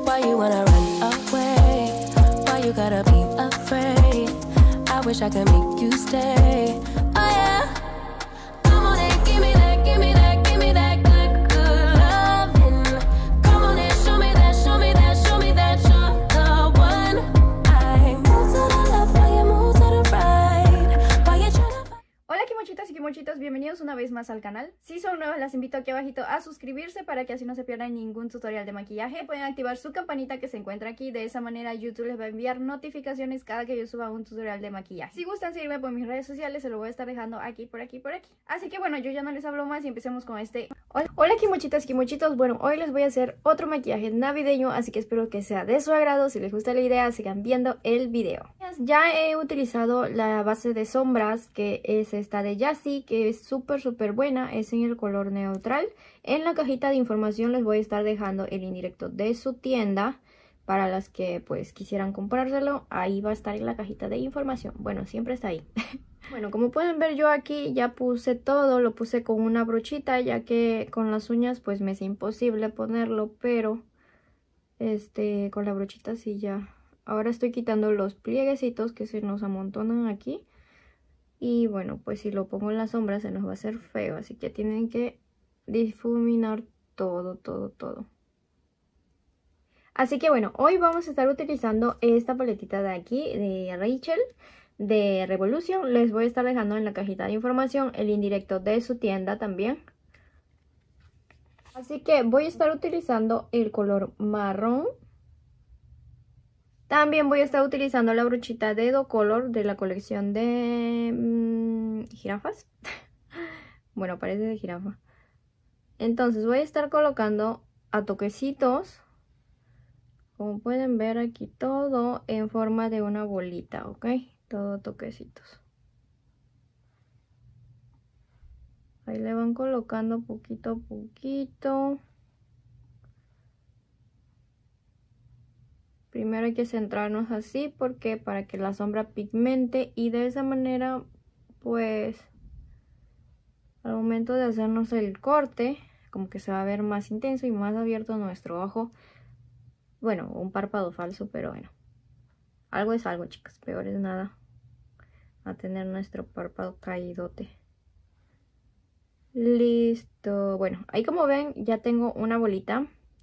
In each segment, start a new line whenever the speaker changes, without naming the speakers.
Why you wanna run away? Why you gotta be afraid? I wish I could make you stay. Oh yeah. Come on and give me that, give me that, give me that good, good loving. Come on and show me that, show me that, show me that you're the one. I move to the left while you move to the right. While you tryna find.
Hola kimochitas y kimochitos, bienvenidos una vez más al canal. Si son nuevos, las invito aquí abajito a suscribirse para que así no se pierdan ningún tutorial de maquillaje. Pueden activar su campanita que se encuentra aquí, de esa manera YouTube les va a enviar notificaciones cada que yo suba un tutorial de maquillaje. Si gustan seguirme por mis redes sociales, se lo voy a estar dejando aquí, por aquí, por aquí. Así que bueno, yo ya no les hablo más y empecemos con este. Hola kimochitas y kimochitos, bueno, hoy les voy a hacer otro maquillaje navideño, así que espero que sea de su agrado. Si les gusta la idea, sigan viendo el video. Ya he utilizado la base de sombras, que es esta de Yassi, que es súper buena, es en el color neutral. En la cajita de información les voy a estar dejando el indirecto de su tienda para las que pues quisieran comprárselo. Ahí va a estar en la cajita de información, bueno, siempre está ahí. Bueno, como pueden ver, yo aquí ya puse todo, lo puse con una brochita, ya que con las uñas pues me es imposible ponerlo, pero con la brochita sí ya. Ahora estoy quitando los plieguecitos que se nos amontonan aquí. Y bueno, pues si lo pongo en la sombra se nos va a hacer feo, así que tienen que difuminar todo. Así que bueno, hoy vamos a estar utilizando esta paletita de aquí, de Rachel, de Revolution. Les voy a estar dejando en la cajita de información el indirecto de su tienda también. Así que voy a estar utilizando el color marrón. También voy a estar utilizando la brochita de Do Color de la colección de jirafas. Bueno, parece de jirafa. Entonces voy a estar colocando a toquecitos. Como pueden ver aquí, todo en forma de una bolita, ¿ok? Todo toquecitos. Ahí le van colocando poquito a poquito. Primero hay que centrarnos así, porque para que la sombra pigmente, y de esa manera pues al momento de hacernos el corte como que se va a ver más intenso y más abierto nuestro ojo. Bueno, un párpado falso, pero bueno, algo es algo, chicas, peor es nada a tener nuestro párpado caídote. Listo. Bueno, ahí como ven ya tengo una bolita.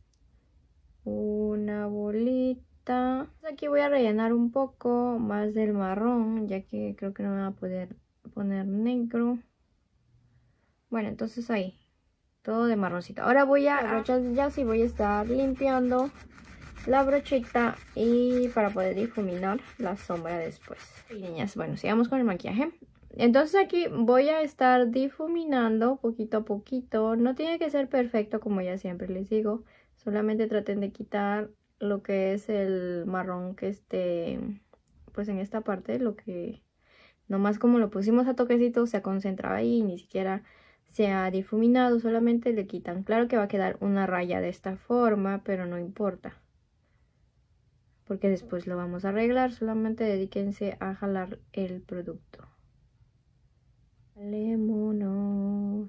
Aquí voy a rellenar un poco más del marrón, ya que creo que no me va a poder poner negro. Bueno, entonces ahí, todo de marroncito. Ahora voy a brochar ya, sí voy a estar limpiando la brochita y para poder difuminar la sombra después. Y niñas, bueno, sigamos con el maquillaje. Entonces aquí voy a estar difuminando poquito a poquito. No tiene que ser perfecto, como ya siempre les digo. Solamente traten de quitar lo que es el marrón que esté pues en esta parte, lo que nomás como lo pusimos a toquecito se concentra ahí y ni siquiera se ha difuminado, solamente le quitan. Claro que va a quedar una raya de esta forma, pero no importa, porque después lo vamos a arreglar. Solamente dedíquense a jalar el producto. Jalémonos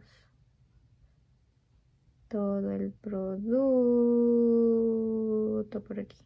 todo el producto por aquí.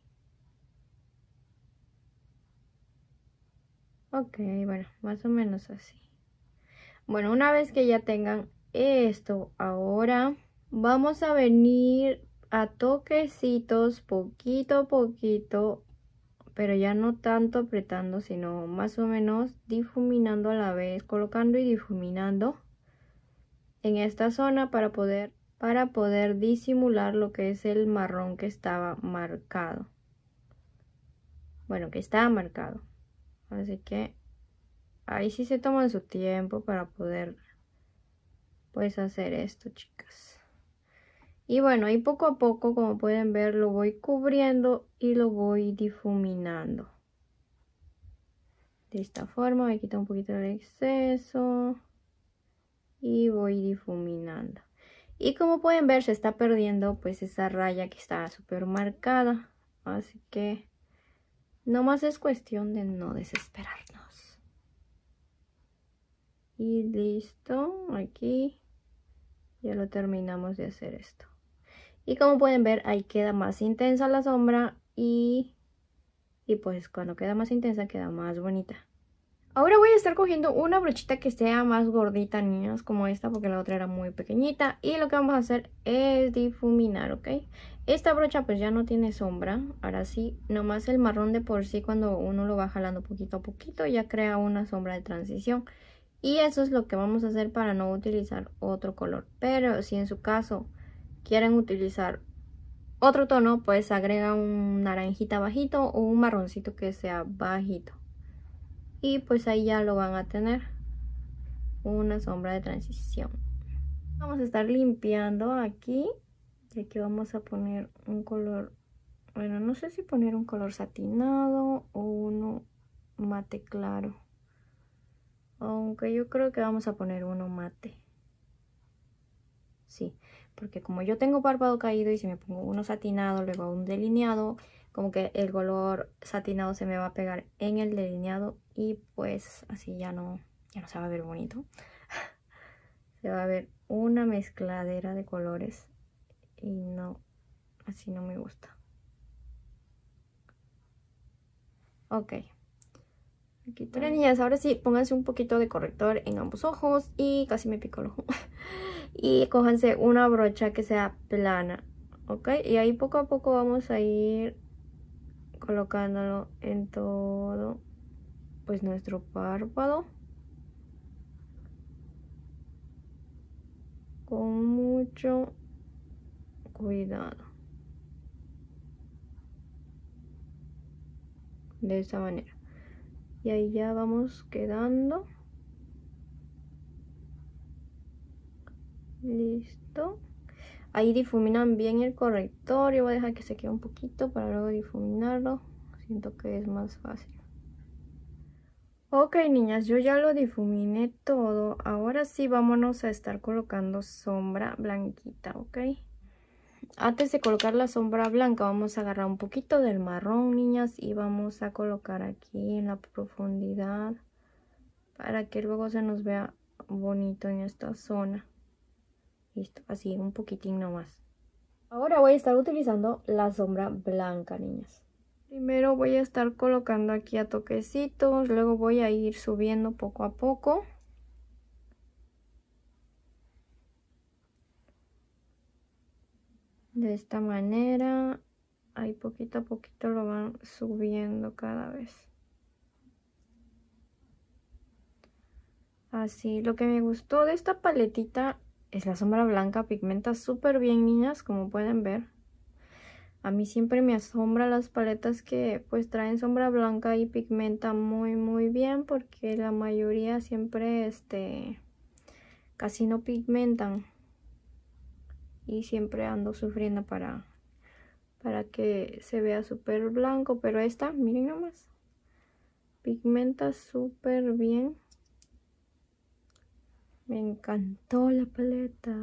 Ok, bueno, más o menos así. Bueno, una vez que ya tengan esto, ahora vamos a venir a toquecitos, poquito a poquito, pero ya no tanto apretando, sino más o menos difuminando a la vez, colocando y difuminando en esta zona para poder disimular lo que es el marrón que estaba marcado. Bueno, que estaba marcado. Así que ahí sí se toman su tiempo para poder pues hacer esto, chicas. Y bueno, ahí poco a poco, como pueden ver, lo voy cubriendo y lo voy difuminando. De esta forma voy a quitar un poquito de exceso y voy difuminando. Y como pueden ver, se está perdiendo pues esa raya que está súper marcada. Así que nomás es cuestión de no desesperarnos. Y listo, aquí ya lo terminamos de hacer esto. Y como pueden ver, ahí queda más intensa la sombra y pues cuando queda más intensa queda más bonita. Ahora voy a estar cogiendo una brochita que sea más gordita, niñas, como esta, porque la otra era muy pequeñita. Y lo que vamos a hacer es difuminar, ¿ok? Esta brocha pues ya no tiene sombra. Ahora sí, nomás el marrón de por sí, cuando uno lo va jalando poquito a poquito, ya crea una sombra de transición. Y eso es lo que vamos a hacer para no utilizar otro color. Pero si en su caso quieren utilizar otro tono, pues agrega un naranjita bajito o un marroncito que sea bajito. Y pues ahí ya lo van a tener una sombra de transición. Vamos a estar limpiando aquí. Y aquí vamos a poner un color, bueno, no sé si poner un color satinado o uno mate claro. Aunque yo creo que vamos a poner uno mate. Sí, porque como yo tengo párpado caído y si me pongo uno satinado, luego un delineado, como que el color satinado se me va a pegar en el delineado y pues así ya no se va a ver bonito. Se va a ver una mezcladera de colores y no, así no me gusta. Ok. Aquí está. Pero niñas, ahora sí, pónganse un poquito de corrector en ambos ojos y casi me pico el ojo. Y cójanse una brocha que sea plana, ¿ok? Y ahí poco a poco vamos a ir colocándolo en todo, pues nuestro párpado. Con mucho cuidado. De esta manera. Y ahí ya vamos quedando. Listo. Ahí difuminan bien el corrector. Yo voy a dejar que se quede un poquito para luego difuminarlo. Siento que es más fácil. Ok, niñas, yo ya lo difuminé todo. Ahora sí vámonos a estar colocando sombra blanquita, ¿ok? Antes de colocar la sombra blanca vamos a agarrar un poquito del marrón, niñas, y vamos a colocar aquí en la profundidad para que luego se nos vea bonito en esta zona. Listo, así un poquitín nomás. Ahora voy a estar utilizando la sombra blanca, niñas. Primero voy a estar colocando aquí a toquecitos, luego voy a ir subiendo poco a poco. De esta manera, ahí poquito a poquito lo van subiendo cada vez. Así, lo que me gustó de esta paletita es la sombra blanca, pigmenta súper bien, niñas, como pueden ver. A mí siempre me asombra las paletas que pues traen sombra blanca y pigmenta muy bien, porque la mayoría siempre casi no pigmentan. Y siempre ando sufriendo para que se vea súper blanco, pero esta, miren nomás, pigmenta súper bien. Me encantó la paleta.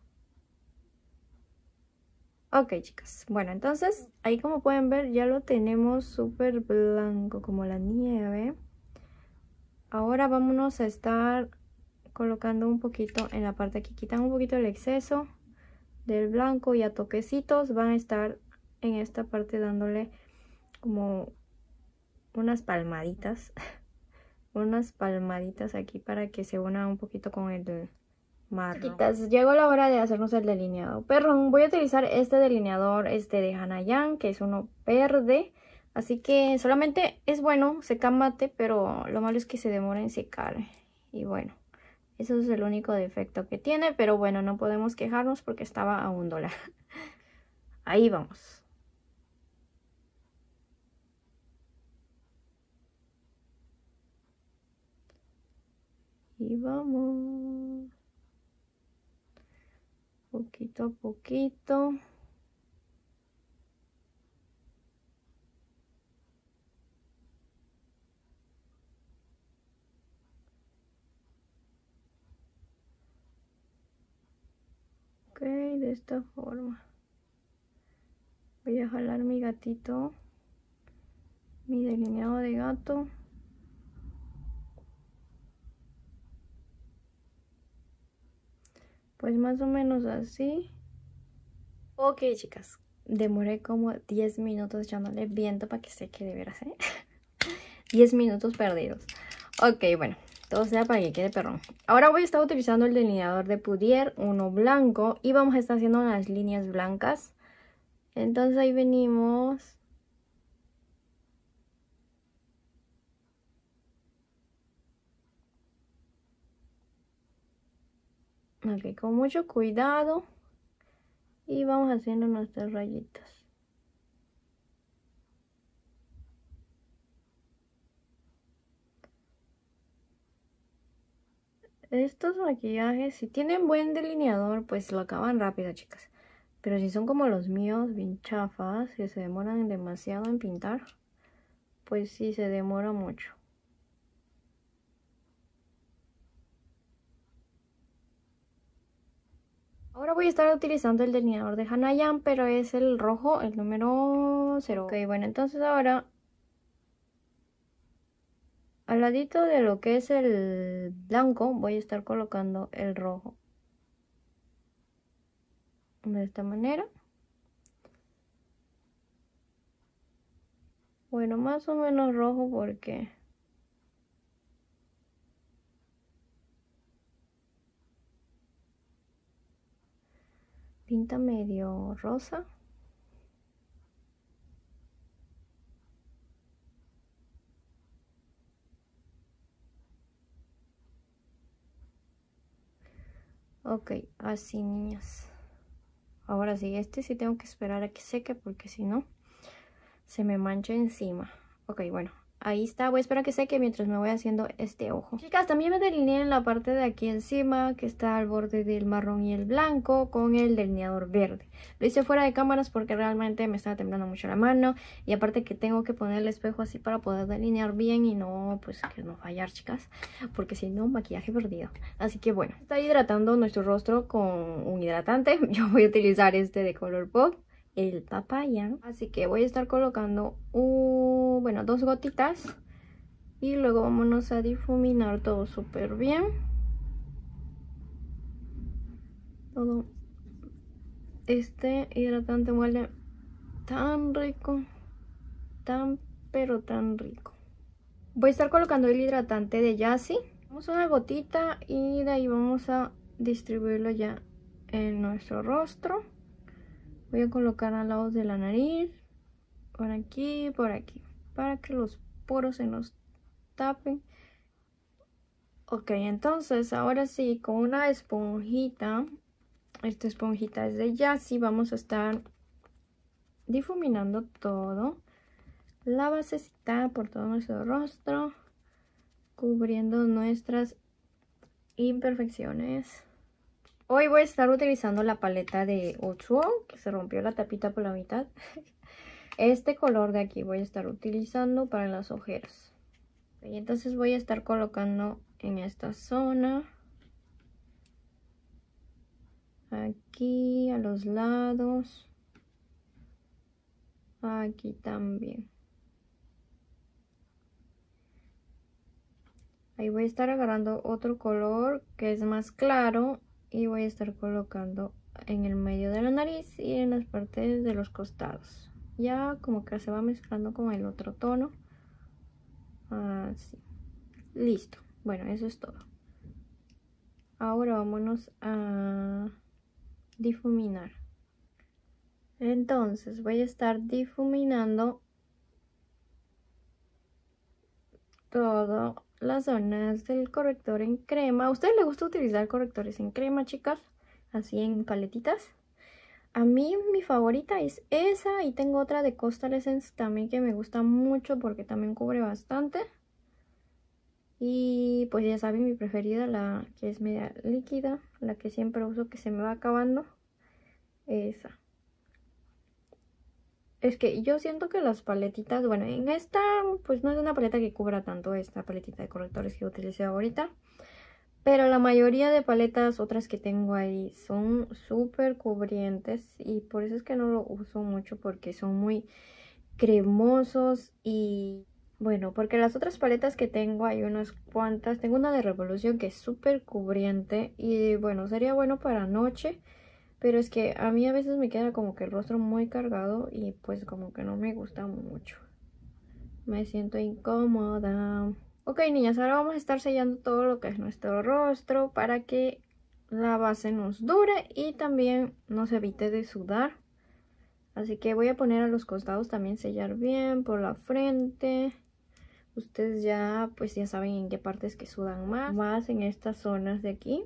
Ok, chicas, bueno, entonces ahí como pueden ver ya lo tenemos súper blanco como la nieve. Ahora vámonos a estar colocando un poquito en la parte aquí, quitan un poquito el exceso del blanco y a toquecitos van a estar en esta parte dándole como unas palmaditas unas palmaditas aquí para que se una un poquito con el marrón. Chiquitas, llegó la hora de hacernos el delineado. Perdón, voy a utilizar este delineador de Hanayan, que es uno verde. Así que solamente es bueno, seca mate, pero lo malo es que se demora en secar. Y bueno, eso es el único defecto que tiene, pero bueno, no podemos quejarnos porque estaba a $1. Ahí vamos. Y vamos. Poquito a poquito. Ok, de esta forma. Voy a jalar mi gatito, mi delineado de gato. Pues más o menos así. Ok, chicas, demoré como 10 minutos echándole viento para que seque de veras, 10 minutos perdidos. Ok, bueno, todo sea para que quede perrón. Ahora voy a estar utilizando el delineador de Pudier, uno blanco, y vamos a estar haciendo unas líneas blancas. Entonces ahí venimos. Ok, con mucho cuidado. Y vamos haciendo nuestras rayitas. Estos maquillajes, si tienen buen delineador, pues lo acaban rápido, chicas. Pero si son como los míos, bien chafas, que se demoran demasiado en pintar, pues sí se demora mucho. Ahora voy a estar utilizando el delineador de Hanayan, pero es el rojo, el número 0. Ok, bueno, entonces ahora al ladito de lo que es el blanco voy a estar colocando el rojo. De esta manera. Bueno, más o menos rojo porque pinta medio rosa. Ok, así, niñas. Ahora sí, este sí tengo que esperar a que seque porque si no se me mancha encima. Ok, bueno, ahí está. Voy a esperar a que seque mientras me voy haciendo este ojo. Chicas, también me delineé en la parte de aquí encima, que está al borde del marrón y el blanco, con el delineador verde. Lo hice fuera de cámaras porque realmente me estaba temblando mucho la mano. Y aparte que tengo que poner el espejo así para poder delinear bien y no, pues, que no fallar, chicas. Porque si no, maquillaje perdido. Así que bueno, está hidratando nuestro rostro con un hidratante. Yo voy a utilizar este de Colourpop, el papaya, así que voy a estar colocando bueno, 2 gotitas y luego vámonos a difuminar todo súper bien. Todo este hidratante huele tan rico, pero tan rico. Voy a estar colocando el hidratante de Yassi, vamos una gotita y de ahí vamos a distribuirlo ya en nuestro rostro. Voy a colocar al lado de la nariz, por aquí, para que los poros se nos tapen. Ok, entonces ahora sí, con una esponjita, esta esponjita es de Yassi, vamos a estar difuminando todo, la basecita por todo nuestro rostro, cubriendo nuestras imperfecciones. Hoy voy a estar utilizando la paleta de Utsuo, que se rompió la tapita por la mitad. Este color de aquí voy a estar utilizando para las ojeras. Y entonces voy a estar colocando en esta zona, aquí a los lados, aquí también. Ahí voy a estar agarrando otro color que es más claro y voy a estar colocando en el medio de la nariz y en las partes de los costados. Ya como que se va mezclando con el otro tono. Así. Listo. Bueno, eso es todo. Ahora vámonos a difuminar. Entonces voy a estar difuminando todas las zonas del corrector en crema. ¿A ustedes les gusta utilizar correctores en crema, chicas? Así en paletitas. A mí mi favorita es esa y tengo otra de Coastal Essence también que me gusta mucho porque también cubre bastante. Y pues ya saben, mi preferida, la que es media líquida, la que siempre uso que se me va acabando, esa. Es que yo siento que las paletitas, bueno, en esta pues no es una paleta que cubra tanto esta paletita de correctores que utilicé ahorita. Pero la mayoría de paletas otras que tengo ahí son súper cubrientes y por eso es que no lo uso mucho porque son muy cremosos y... Bueno, porque las otras paletas que tengo hay unas cuantas. Tengo una de Revolution que es súper cubriente y bueno, sería bueno para noche. Pero es que a mí a veces me queda como que el rostro muy cargado y pues como que no me gusta mucho. Me siento incómoda. Ok, niñas, ahora vamos a estar sellando todo lo que es nuestro rostro para que la base nos dure y también nos evite de sudar. Así que voy a poner a los costados también sellar bien, por la frente. Ustedes ya pues ya saben en qué partes que sudan más en estas zonas de aquí.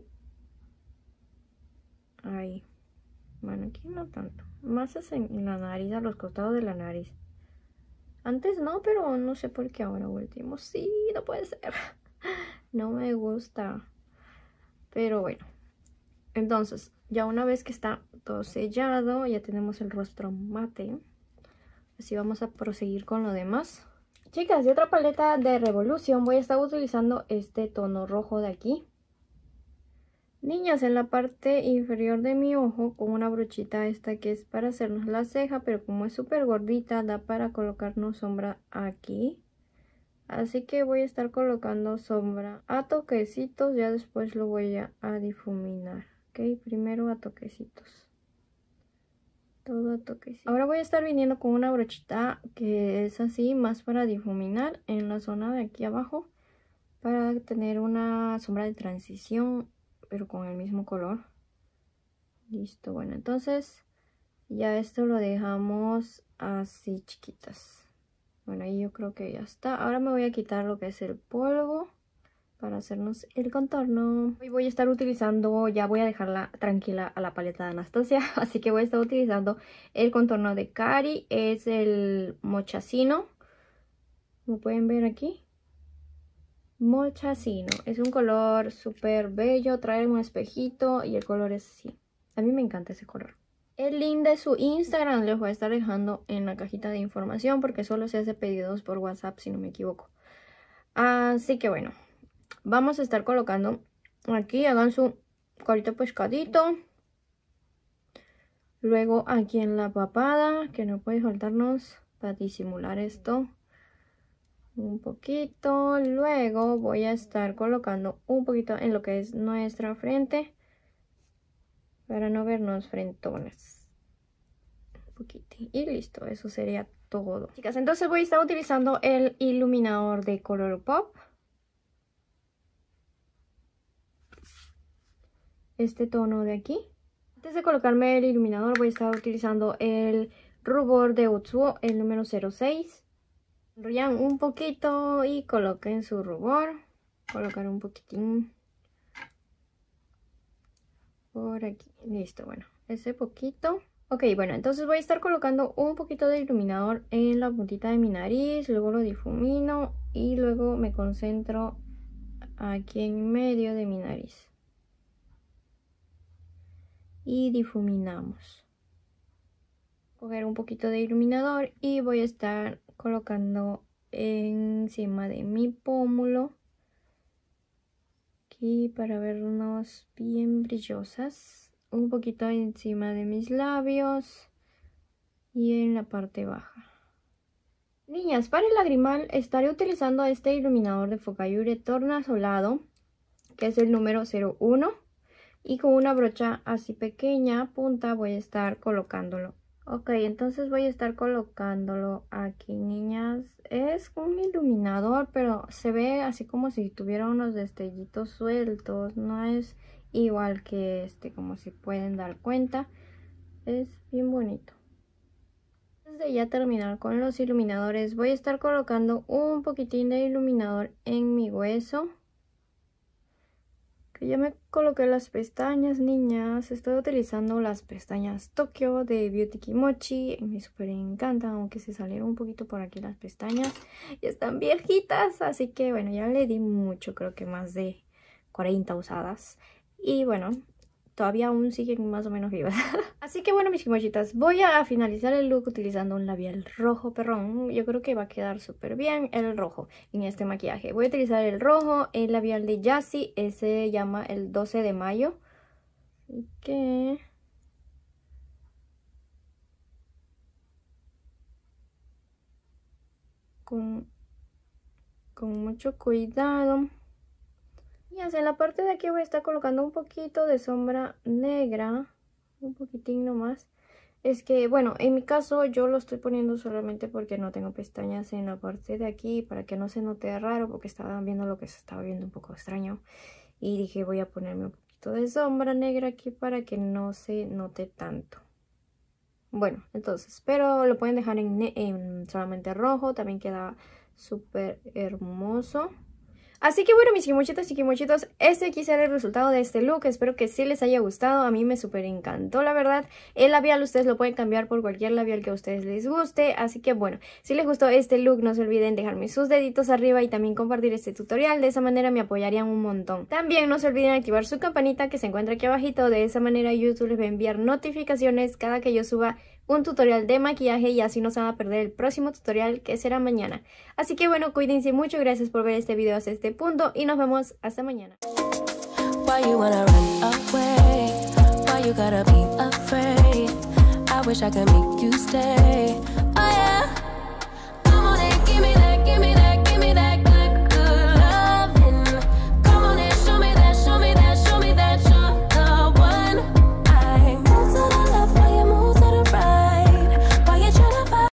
Ahí. Bueno, aquí no tanto. Más es en la nariz, a los costados de la nariz. Antes no, pero no sé por qué ahora último. Sí, no puede ser. No me gusta. Pero bueno. Entonces, ya una vez que está todo sellado, ya tenemos el rostro mate. Así vamos a proseguir con lo demás. Chicas, de otra paleta de Revolution voy a estar utilizando este tono rojo de aquí. Niñas, en la parte inferior de mi ojo, con una brochita esta que es para hacernos la ceja, pero como es súper gordita, da para colocarnos sombra aquí. Así que voy a estar colocando sombra a toquecitos, ya después lo voy a difuminar. Ok, primero a toquecitos. Todo a toquecitos. Ahora voy a estar viniendo con una brochita que es así, más para difuminar en la zona de aquí abajo, para tener una sombra de transición pero con el mismo color. Listo, bueno, entonces ya esto lo dejamos así, chiquitas. Bueno, ahí yo creo que ya está. Ahora me voy a quitar lo que es el polvo para hacernos el contorno. Hoy voy a estar utilizando, ya voy a dejarla tranquila a la paleta de Anastasia, así que voy a estar utilizando el contorno de Cari. Es el Mochasino, como pueden ver aquí. Mochasino, es un color súper bello, trae un espejito y el color es así. A mí me encanta ese color. El link de su Instagram les voy a estar dejando en la cajita de información porque solo se hace pedidos por WhatsApp si no me equivoco. Así que bueno, vamos a estar colocando aquí, hagan su carita pescadito. Luego aquí en la papada, que no puede faltarnos para disimular esto. Un poquito, luego voy a estar colocando un poquito en lo que es nuestra frente para no vernos frentones. Un poquito y listo, eso sería todo. Chicas, entonces voy a estar utilizando el iluminador de Colourpop. Este tono de aquí. Antes de colocarme el iluminador voy a estar utilizando el rubor de Utsuo, el número 06. Enrollan un poquito y coloquen su rubor. Colocar un poquitín por aquí. Listo, bueno, ese poquito. Ok, bueno, entonces voy a estar colocando un poquito de iluminador en la puntita de mi nariz. Luego lo difumino y luego me concentro aquí en medio de mi nariz. Y difuminamos. Coger un poquito de iluminador y voy a estar colocando encima de mi pómulo aquí para vernos bien brillosas, un poquito encima de mis labios y en la parte baja. Niñas, para el lagrimal estaré utilizando este iluminador de Focallure tornasolado, que es el número 01, y con una brocha así pequeña punta voy a estar colocándolo. Ok, entonces voy a estar colocándolo aquí, niñas. Es un iluminador, pero se ve así como si tuviera unos destellitos sueltos. No es igual que este, como si pueden dar cuenta. Es bien bonito. Antes de ya terminar con los iluminadores, voy a estar colocando un poquitín de iluminador en mi hueso. Que ya me coloqué las pestañas, niñas. Estoy utilizando las pestañas Tokyo de Beauty Kimochi. Me súper encantan, aunque se salieron un poquito por aquí las pestañas. Ya están viejitas, así que bueno, ya le di mucho, creo que más de 40 usadas. Y bueno, todavía aún siguen más o menos vivas. Así que bueno, mis kimochitas, voy a finalizar el look utilizando un labial rojo perrón. Yo creo que va a quedar súper bien el rojo en este maquillaje. Voy a utilizar el rojo, el labial de Yassi, ese se llama el 12 de mayo. Así que... con mucho cuidado. Y en la parte de aquí voy a estar colocando un poquito de sombra negra un poquitín nomás. Es que, bueno, en mi caso yo lo estoy poniendo solamente porque no tengo pestañas en la parte de aquí, para que no se note raro, porque estaba viendo lo que se estaba viendo un poco extraño. Y dije, voy a ponerme un poquito de sombra negra aquí para que no se note tanto. Bueno, entonces, pero lo pueden dejar en solamente rojo, también queda súper hermoso. Así que bueno, mis kimochitos y kimochitos, este aquí será el resultado de este look. Espero que sí les haya gustado. A mí me súper encantó, la verdad. El labial ustedes lo pueden cambiar por cualquier labial que a ustedes les guste. Así que bueno, si les gustó este look, no se olviden dejarme sus deditos arriba y también compartir este tutorial. De esa manera me apoyarían un montón. También no se olviden activar su campanita que se encuentra aquí abajito. De esa manera YouTube les va a enviar notificaciones cada que yo suba un tutorial de maquillaje y así no se van a perder el próximo tutorial que será mañana. Así que bueno, cuídense mucho, gracias por ver este video hasta este punto y nos vemos hasta mañana.
Why you wanna run away? Why you gotta be afraid? I wish I could make you stay.